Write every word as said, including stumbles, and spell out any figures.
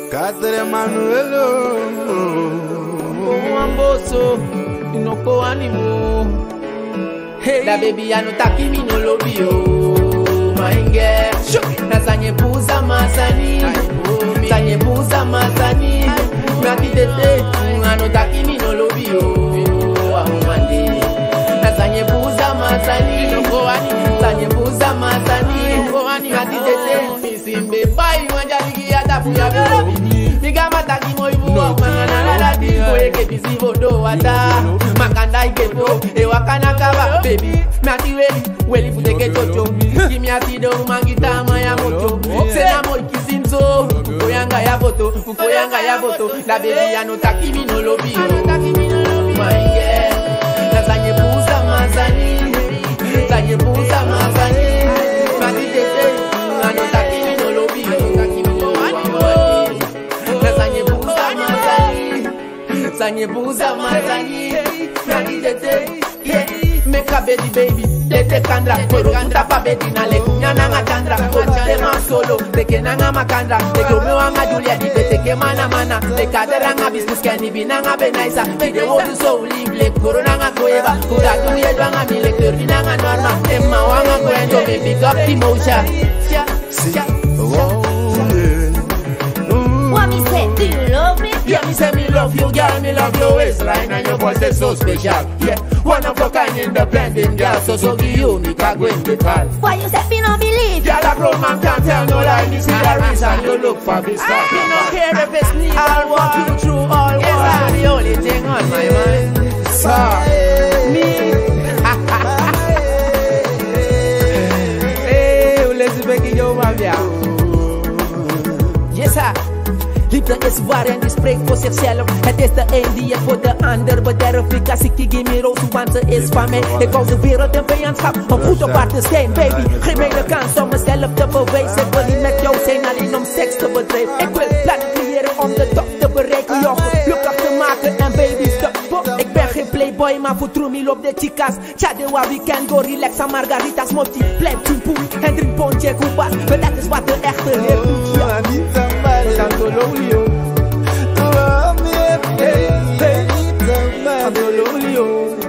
Catre Manuelo Amboso, inoko animo. Hey, la baby anu taki mi no lobby yo. My girl, nasanye buza masani, sanye buza masani. Maki tete, anu taki mi no lobby yo. Ahumande, nasanye buza masani, sanye buza masani. Maki tete, misimbe bai wanjali ya buya baby. Miga mataki mo ibu mangana la la di ko eke bisibo do wata makanda ikepo e wakana kaba baby mati weli weli futeke chocho kimi asido mangita maya moto sena mo kisinzo koyanga ya foto koyanga ya foto la baby ya no takimi no lobi my girl nasanye buza mazani sanye buza mazani mati tete ano takimi no lobi Sanye buza mazani Nani dete Make a baby baby Dete kandra Koro kuta pa bedi na le Nyana nga tandra Koro tema solo Teke nanga makandra Teke ume wanga Julia Dipe teke mana mana Teka deranga business Keni binanga benaisa Vide wodu so live Koro nanga koeva Kuda tuye dwanga mile Kervi nanga norma Emma wanga kwendo Me pick up the motion What me say? Do you love me? Yeah, me say me love you, girl, me love your waistline and your voice is so special. Yeah, one of a kind independent girl, so so give you me can go in the call. Why you say me no believe? Girl, a grown man can't tell no lie. This is the reason you look for this stuff. Me no care if it's me. I'll walk you through all war. Yes, the only thing on my mind. So me. Hey, let's make it your mafia. Yes, sir. Liefde is waar en die spreekt voor zichzelf. Het is de een die het voor de ander bederft. Ik als ik die give me roze, want ze is van mij. Ik hou de wereld in vijandschap, om goed op haar te zijn, baby. Geef mij de kans om mezelf te bewijzen. Ik wil niet met jou zijn, alleen om seks te bedrijven. Ik wil plannen creëren om de top te bereiken. Jou gelukkig te maken en baby stop. Ik ben geen playboy, maar voor troemil op de chicas. Chadewa weekend, go relax aan margaritas. Motti, blijf tumpoe en drink pontje koepas. Maar dat is wat de echte heer doet, ja. Tanto lolio, hey, hey, tanto lolio.